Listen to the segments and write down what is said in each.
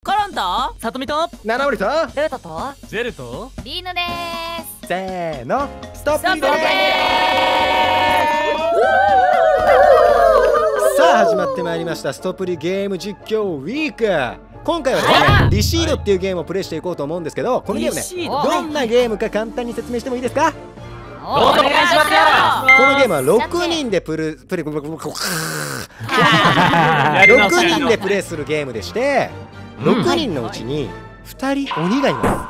コロンとさとみと七森とルートとジェルとリーヌです。 せーのストップリでーす。さあ始まってまいりましたストップリゲーム実況ウィーク。今回はですねリシードっていうゲームをプレイしていこうと思うんですけど、このゲームねどんなゲームか簡単に説明してもいいですか？ お願いしますよ。 このゲームは6人で6人でプレイするゲームでして、6人のうちに2人鬼がいます。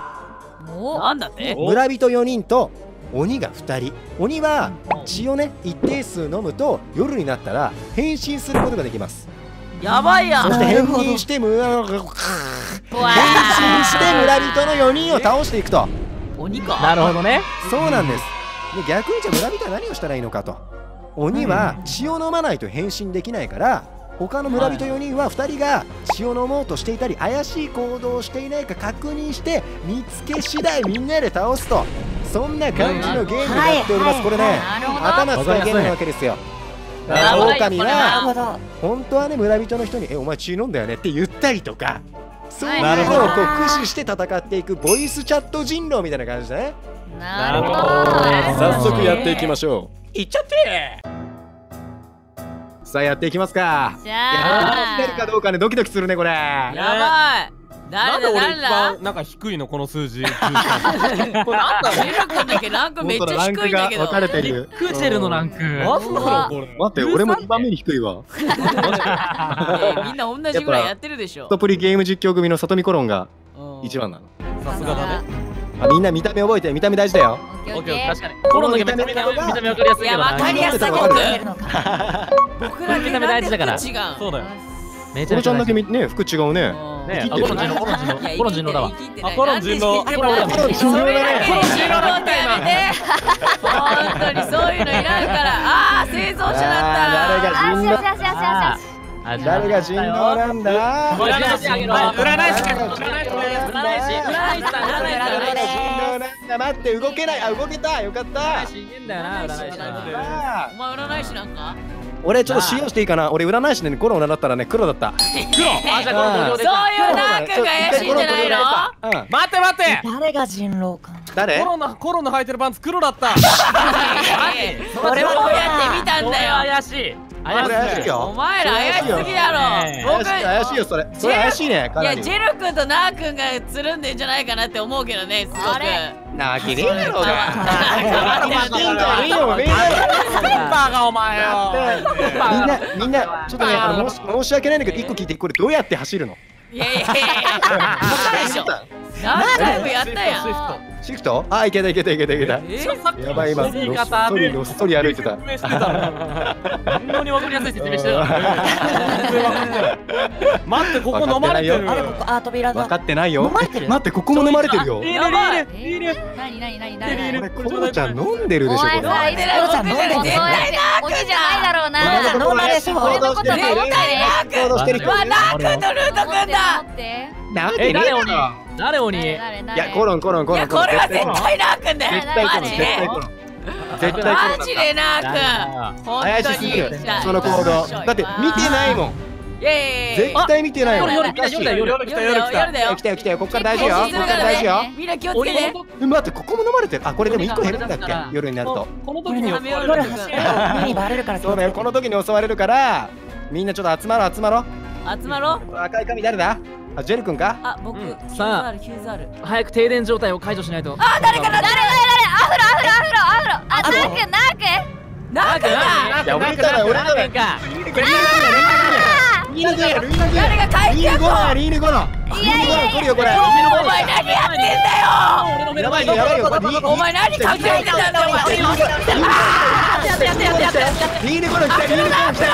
なんだって？ 村人4人と鬼が2人。鬼は血をね一定数飲むと夜になったら変身することができます。 やばいやん。 そして変身して村人の4人を倒していくと。 鬼か。 なるほどね。 そうなんです。で逆にじゃあ村人は何をしたらいいのかと。鬼は血を飲まないと変身できないから、他の村人4人は2人が血を飲もうとしていたり怪しい行動をしていないか確認して見つけ次第みんなで倒すと、そんな感じのゲームになっております。これね頭使うゲームなわけですよ。狼は本当はね村人の人に「お前血飲んだよね」って言ったりとか、そういうのをこう駆使して戦っていくボイスチャット人狼みたいな感じだね。 なるほど。 早速やっていきましょう。 いっちゃって。 さあやっていきますか。 じゃあやってるかどうかねドキドキするねこれ。 やばい。 なんで俺一番なんか低いのこの数字。これなんだろジェル君だけランクめっちゃ低いんだけど。 分かれてる。 クジェルのランク。なんだろうこれ。 待って俺も2番目に低いわ。 みんな同じぐらいやってるでしょ。 ストプリゲーム実況組のさとみコロンが1番なの。 さすがだね。 みんな見た目覚えて、見た目大事だよ。 オッケー、確かに。コロンの見た目わかりやすいけどな。 いやわかりやすい。僕ら見た目大事だから。 違う。 そうだよ。 コロちゃんだけね服違うね。 ね、コロン人狼だわ。 コロン人狼。コロン人狼だね。本当にそういうのいらんから。ああ製造者だった。 誰が人狼なんだ？ 占い師。 待って動けない。あ動けた。よかった。 お前占い師なんか？ 俺ちょっと使用していいかな。俺占い師でねコロンだったらね黒だった。 黒。じゃあこのそういうランクが怪しいんじゃないの？ 待って待って。 誰が人狼か。 誰？ コロンの履いてるパンツ黒だった。 俺もこうやって見たんだよ。 怪しい。 怪しいよ。 お前ら怪しすぎやろ。 怪しいよそれ。それ怪しいね。 いやジェル君とナー君がつるんでんじゃないかなって思うけどねすごく。 なわけねえだろうが。 スーパーがお前よ。 みんなちょっとね申し訳ないんだけど1個聞いて、これどうやって走るの？ いやいやいや。何回もやったやん。 シフト？あいけた。やばい今のっそり歩いてた。 本当に分かりやすい説明してた。待ってここ飲まれてる。 あ扉が。 分かってないよ。 飲まれてる。 待ってここも飲まれてるよ。 やばい。 何。 コロちゃん飲んでるでしょこれ。 コロちゃん飲んでる。絶対鬼じゃないだろうな。飲んだでしょ。 行動してる。行動してる。 ナー君とルート君だ。 誰鬼？ いやコロン。 いやこれは絶対ナー君だよ。 絶対マジでナー君。 怪しすぎるその行動。だって見てないもん。絶対見てないもん。 夜来た。 来たよ。こっから大事よ。 みんな気をつけて。 待ってここも飲まれてる。あこれでも1個減るんだっけ夜になると。 この時に襲われる。 そうだよこの時に襲われるからみんなちょっと集まろう。 集まろう。 赤い髪誰だ？あジェル君か？ あ僕さあヒューズある。 早く停電状態を解除しないと。 あ誰かな。 誰あナー君ナー君だ。 いや俺だよ。リーヌ誰が回復やっと。 リーヌ5の来るよこれ。 お前何やってんだよ。 やばいよお前何隠れてたんだお前。 リーヌ5の来たよ。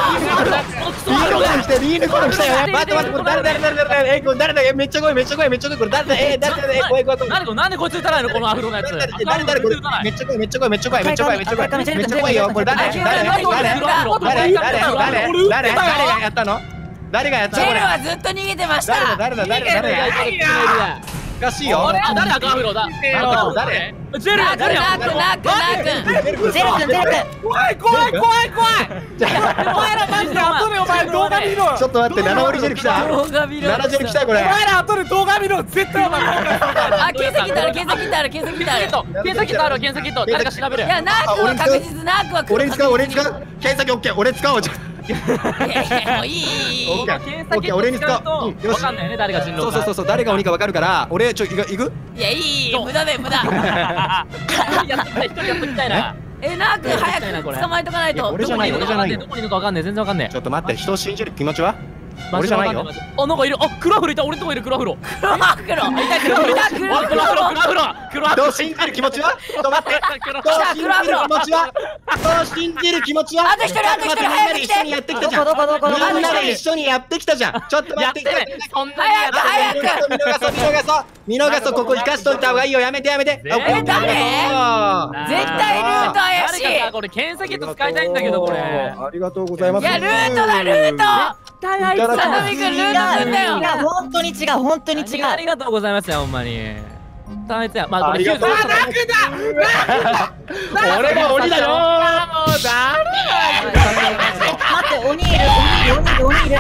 待ってこれ誰これ誰だ。めっちゃ怖いこれ誰だ。怖い。 なんでこいつ打たないのこのアフロのやつ。 誰これめっちゃ怖いよこれ誰がやったの？誰がやったの？ ジェルはずっと逃げてました。 誰だ。 難しいよ。 誰赤アフロだ。 誰？ ジェルや、誰や。 なくゼル君怖い。お前らマジで後でお前動画見ろ。 ちょっと待って、7割ジェル来た。 動画見ろ。 7ジェル来たこれ。 お前ら後で動画見ろ。絶対お前。 あ、検査キットある、検査キットある、検査キットある。 検査キットある、検査キット。誰か調べる。 いや、ナークは確実、ナークは俺に使う。検索オッケー。俺使おう。 いやもういい。 オッケー。オッケー。俺に使う。 よし。わかんないね、誰が人狼か。 そう、誰が鬼かわかるから、俺行く？ いや、いい、無駄だよ、無駄。 一人やっときたいな。 ナーク早く捕まえとかないと。 俺じゃないよ。 どこにいるのかわかんない、全然わかんない。 ちょっと待って、人を信じる気持ちは？俺じゃないよ。 あ、なんかいる。あ、クラフルいた。俺のとこいる、クラフル。 人を信じる気持ちは？ちょっと待って。人を信じる気持ちは？ あと一人早く来て。 一緒にやってきたじゃん。みんなで一緒にやってきたじゃん。ちょっと待って。 早く。 見逃そう。ここ生かしといた方がいいよ。やめて。 誰？絶対ルート怪しい。 これ検査キット使いたいんだけど、これ。 ありがとうございます。 いや、ルートだ、ルート。さとみくん、ルートくんだよ。 本当に違う。 ありがとうございますよ、ほんまに。あいつや、まあこれヒューズ。 俺が鬼だよ。 待って、鬼いる。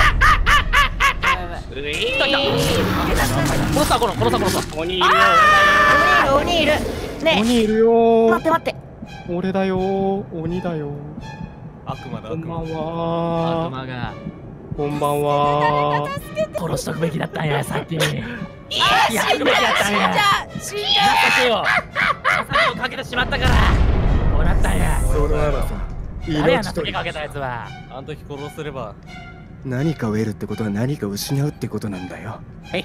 殺した。 鬼いるよ。 鬼いる。ね鬼いるよ。 待って。 俺だよ。鬼だよ。 悪魔だ。 こんばんは。 悪魔が。 こんばんは。 殺しとくべきだったんや、さっき。 死んじゃ情けをかけてしまったからこうなったんや。 それならさ、 誰や情けかけたやつは。 あの時殺せれば。 何かを得るってことは何かを失うってことなんだよ。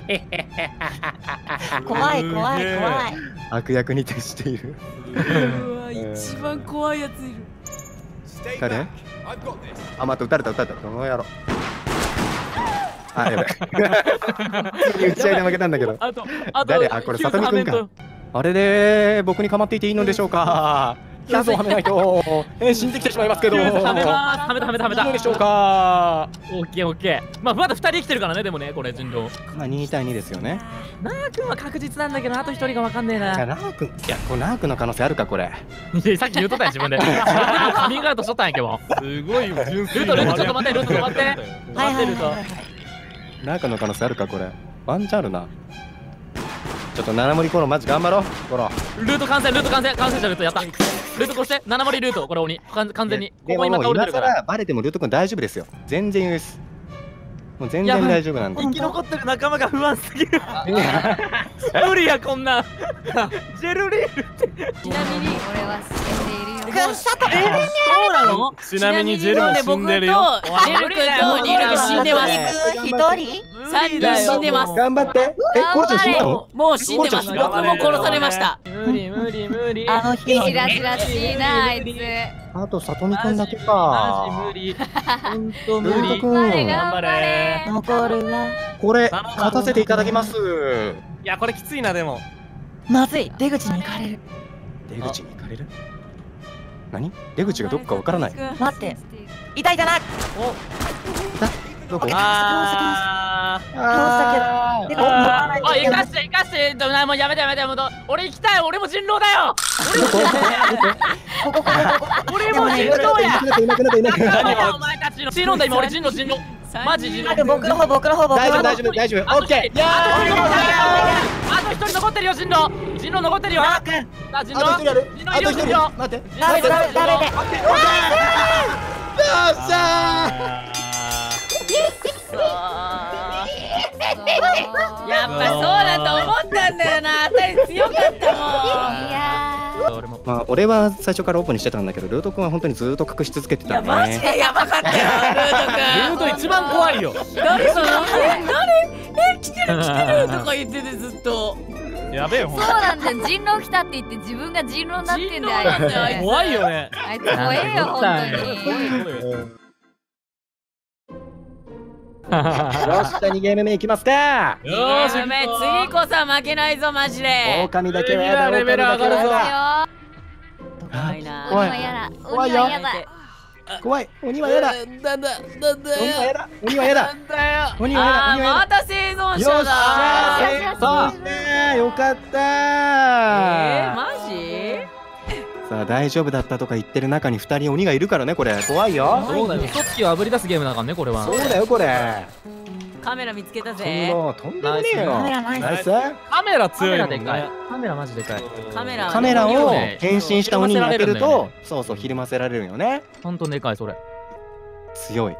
怖い。 悪役に徹している。 一番怖いやついる。 誰？あ、待って、撃たれた。この野郎。あ、やばい。普通に打ち合いで負けたんだけど。誰？あ、これさとみくんか。あれで僕に構っていていいのでしょうか。ヒューズをはめないと変身できてしまいますけど。 はめた。 いいでしょうか。 オッケー。まあまだ2人生きてるからね、でもね、これ人狼。 まあ2対2ですよね。 ナー君は確実なんだけど、あと1人がわかんねえな。 じゃあナー君、いや、これナー君の可能性あるかこれ。 さっき言うとったやん、自分で。カミングアウトしとったんやけど。 すごい純粋。 ルートちょっと待って。待ってルート。 ナー君の可能性あるかこれ。ワンチャンあるな。ちょっと7森コロマジ頑張ろう。コロ。 ルート完成したルートやった。ルートこうして7森ルートこれ鬼完全に。 でももう今更バレてもルート君大丈夫ですよ。全然です。もう全然大丈夫なんで。 生き残ってる仲間が不安すぎる。 無理やこんな。ジェルリールって。 ちなみに俺は捨てているよ。 そうなの？ ちなみにジェルも死んでるよ。 ジェル君とニル君死んでます。 一人 3人死んでます。 頑張って。コロちゃん死んだの？ もう死んでます。僕も殺されました。 無理。 あの日のしらしらしいなあいつ。 あとさとみくんだけマか。 ジ無理。ほんと無理。 ルート君頑張れ。 残るわ。 これ勝たせていただきます。 いやこれきついなでも。 まずい、出口に行かれる。 出口に行かれる？何？出口がどこかわからない。 待って、いたな。 どこ？ ああ。 生かしてもうやめてもう俺行きたい。俺も人狼だよ。俺も人狼や。何お前たちの人狼だ。今俺人狼マジ人狼。 僕の方大丈夫オッケー。 あと1人残ってるよ。人狼残ってるよ。 あと1人待って。 誰で。 よっしゃやっぱそうだと思ったんだよな。あたり強かったもん。 まあ俺は最初からオープンにしてたんだけど、ルート君は本当にずっと隠し続けてたんだね。 マジでやばかったよ、ルート君。 ルート一番怖いよ。 誰その来てるとか言っててずっと。 やべえよ。 そうなんだよ。人狼来たって言って自分が人狼になってんだよ。あいつ怖いよね。 あいつ怖えよ本当に。 よし、じゃあ2ゲーム目いきますか。 よーし。 次こそは負けないぞマジで。 狼だけはやだ。 レベル上がるぞ。 怖いな。 怖い。 怖いよ。鬼はやだ。 怖い。鬼はやだ。 なんだ。 鬼はやだ。 また生存者だ。 よっしゃー。 ー、よかったー。 マジ？ さあ大丈夫だったとか言ってる中に2人鬼がいるからね、これ怖いよ。 そうだよ、嘘つきをあぶり出すゲームだからね、これは。 そうだよこれ。 カメラ見つけたそんぜ。 なとんでもねえよ。 カメラナイスナイス。 カメラカ強いもんメラでかいね。 カメラマジでかい。 カメラ。 カメラをね変身した鬼に当てるひるませられるんだよと、そうそうひるませられるよね。 ほんとでかい、それ。 強い。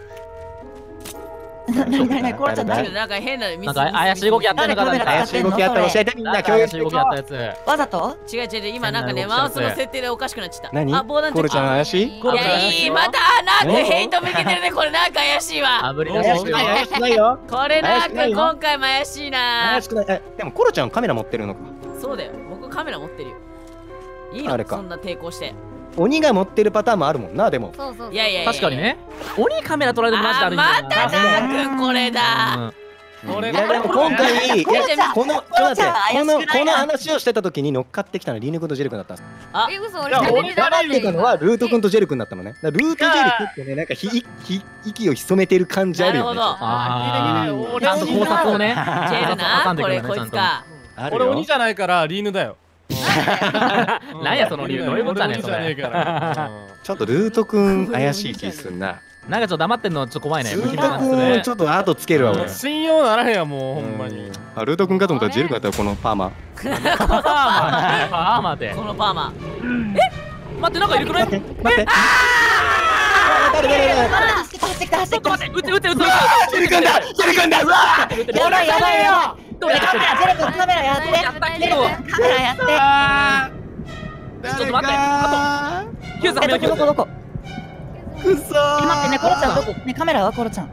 なにコロちゃん何なんか変なミス。 なんか怪しい動きやってんのかな。 怪しい動きやったら教えて、みんな共有していこう。 怪しい動きやったやつ。 わざと違う違う違う、今なんかねマウスの設定でおかしくなっちゃった。 何？ あ、防弾チョッキ。 コルちゃん怪しい？ いやいい、またなんかヘイト向けてるね、これなんか怪しいわ。 あぶり出し怪しくない怪しくないよ。 これなんか怪しくないよ今回も怪しいな怪。しくない。でもコロちゃんカメラ持ってるのか。 そうだよ、僕カメラ持ってるよ。いいあれかのそんな抵抗して。 鬼が持ってるパターンもあるもんな、でも。 そうそう。 いやいやいや。 確かにね。鬼カメラ撮られてマジであるんだよな。 またダーくんこれだ。 俺いやでも今回いやこのちょっと待って怪しくないなこの話をしてた時に乗っかってきたのはリヌ君とジェル君だったんです。 あ、 嘘、俺いや喋ってなかった俺がたのはルート君とジェル君だったのね。だからルートジェル君ってね、なんか息を潜めてる感じあるよね。 なるほど。 あ聞いて聞いてちゃんと考察をね。 ジェルな、これこいつか。 ある俺鬼よ。 じゃないからリーヌだよ。 なんやその理由、どういうことだねそ俺鬼じゃねえれ。 から。 ちょっとルート君怪しい気すんな。 なんかちょっと黙ってんのちょっと怖いね。 ルー無気な感じすト君るちょっと後つけるわ俺。 信用ならへんやもうほんまに。 あルート君かと思ったらジェル君だったらこのパーマ。 パーマで。 このパーマ。 待って、なんかいるくない？ 待って。誰走ってきた走ってきた。 待って、撃て撃て撃て。 ジェル君だジェル君だ。うわやばいやばいよ。 どれカメラジェル君カメラやって。 やったけど。 カメラやって。 ちょっと待って。あとヒューさんどこどこ。 くそー。 待ってねコロちゃんどこねカメラはコロちゃん。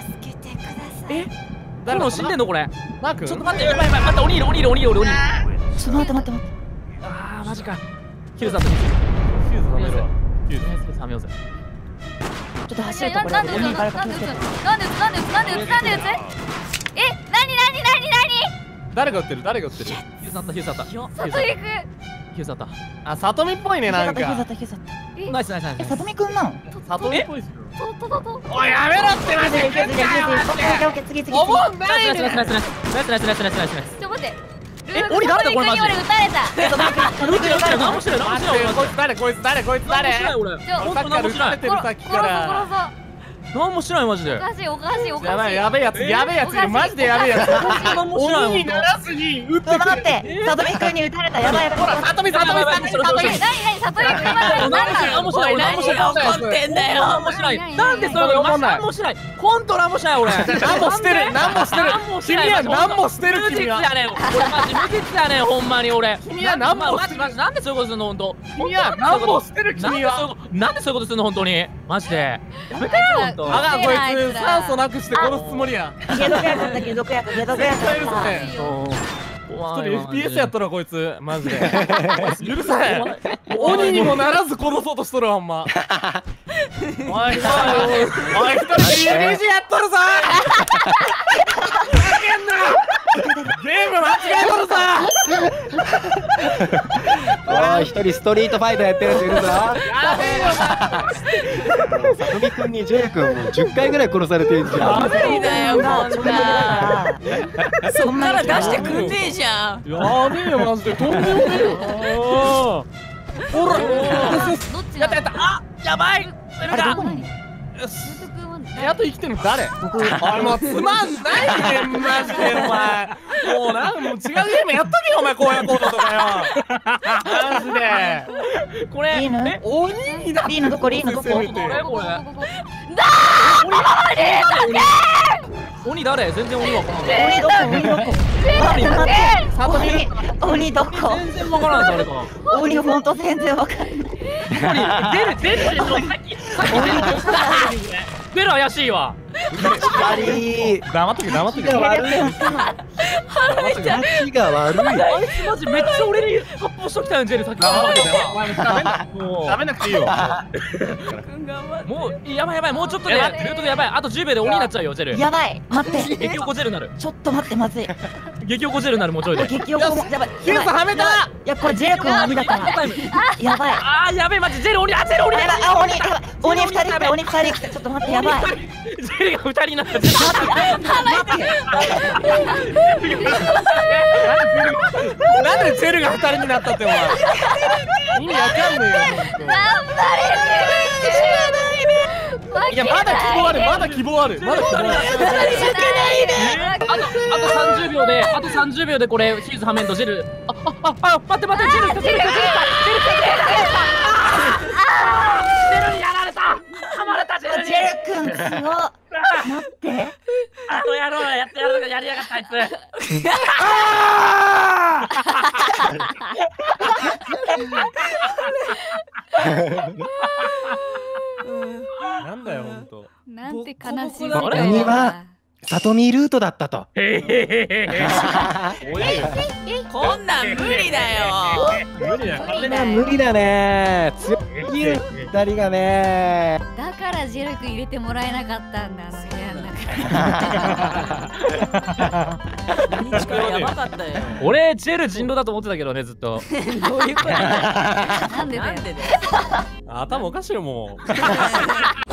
誰も死んでんのこれ。 マー君ちょっと待って、やばいやばい、待って、鬼いる鬼いる鬼いる鬼いる。 ちょっと待って。 あーマジか。ヒューさんとヒューヒューズダメだわ。 ヒューさんめようぜ。 ちょっと走るとこなんでれ鬼からなんで気をつけて。 なんでなんでなんでなんでえ、なになになにな誰が撃ってる誰が撃ってる。 ヒューさんとヒューさんと。ヒュに里行く。 ーさんと。 あ、さとみっぽいねなんヒューザか。 ヒューザ。 ナイスナイスナイス。 さとみくんなの？ さとみっぽいっすよ。 おおいやめろってマジで。 次おもんなナイいね。 スナイスナイスナイスナイスナイスナイスナイスナイス。 ちょ待って。 鬼誰だこれマジで俺撃たれた。 撃ってる撃ってる。何もしてない何もしてない俺。 こいつ誰こいつ誰こいつ誰。 何もしてない俺。 ちょ本当に何もしてない。 てるさっきから。 何もしてないマジで。 おかしいおかしいおかしい。 やばいやべえやつやべえやついるマジでやべえやつ。 何もしてない鬼にならずに撃ってくる。 待ってさとみくんに撃たれたやばいやばい。 ほらさとみさとみさとみさとみ。 何里行く今何もしてない何もしてない何が起こってんだよ。 何もしてない。なんでそういうこと何もしてない。本当何もしてない俺。 何もしてる何もしてる。君は何もしてる無実君は。 やねん。俺マジ無実やねんほんまに俺。 君は何もマジマジなんでそういうことするの本当。 君は何もしてる君は。 なんでそういうことするの本当に。マジで。やめてよ本当。 あがこいつ酸素なくして殺すつもりやん。 解毒薬だ解毒薬解毒薬絶対許さへん。一人 FPS やったらこいつマジで許さへん。鬼にもならず殺そうとしとるわほんま。おい一人 PUBG やっとるぞ。ふざけんな。ゲーム間違えとるぞ。 おい一人ストリートファイターやってるやついるぞ。 やべえよ。 さとみくんにジェル君も10回ぐらい殺されてるじゃん。 無理だよこんな。そそっから出してくんねえじゃん。 やべえよマジでとんでもねえよ。ほら。 どっちやったやった。あやばい。 あれどこに？ あと生きてるの誰？あれもうつまんないねんマジでお前。もうなんもう違うゲームやっとけよお前荒野行動とかよ。マジで。 これいいの？ 鬼になってリーのどこリーのどこ？ せめてこれこれ。鬼誰？全然鬼わからない。 鬼どこ鬼どこ？待って待って。 さとみ鬼どこ？ 全然わからない誰か。 鬼ほんと全然わかんない。 出るでしょさっき出る怪しいわ。 あり黙っとけ黙っとけ。 悪い。気が悪い。 あいつマジめっちゃ俺に発砲しときたよジェルさっき。 黙っとけお前もう食べなくていいよ。 もうやばいやばいもうちょっとでルートでやばい。あと10秒で鬼になっちゃうよジェル。 やばい待って激おこジェルになる。 ちょっと待ってまずい。 激おこジェルになるもうちょいで。 激おこもやばいケンさんはめた。 いやこれジェル君は鬼だからやばいあーやべえマジジェル鬼。あジェル鬼だ。 やばいあ鬼やばい鬼2人来た鬼2人来たちょっと待ってやばいジェルが2人になった。 なんでフィル二人になったってお前。意味わかんねえよ。いやまだ希望ある、まだ希望ある、まだ希望ある。あと30秒で、あと30秒でこれヒューズはめんとジェル。待って待って、ジェル来たジェル来たジェル来たジェル来た。ジェルにやられた。はまれたジェルに。 ジェル君強っ。待って。 あとやろうやってやりやがったあいつ。 なんだよ本当。 なんて悲しいあれ鬼は里見ルートだったと。 こんなん無理だよ。 無理だよ。 これは無理だね。強すぎる二人がね。 だからジェル君入れてもらえなかったんだ部屋の中。 力やばかったよ。 俺ジェル人狼だと思ってたけどねずっと。 どういうこと？ なんでだよ。 なんでだよ。 頭おかしいよもう。